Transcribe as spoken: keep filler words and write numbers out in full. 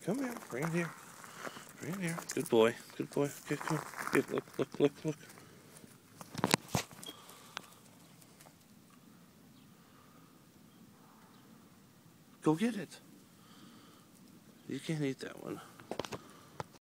Come here. Bring it here. Bring it here. Good boy. Good boy. Okay, come on. Here, look, look, look, look. Go get it. You can't eat that one.